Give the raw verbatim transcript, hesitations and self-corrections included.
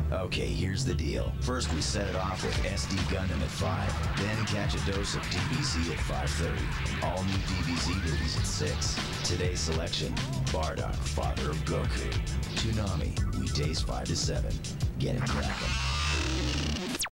Okay, here's the deal. First, we set it off with S D Gundam at five, then catch a dose of D B Z at five thirty. All new D B Z movies at six. Today's selection, Bardock, father of Goku. Toonami, weekdays five to seven. Get it crackin'.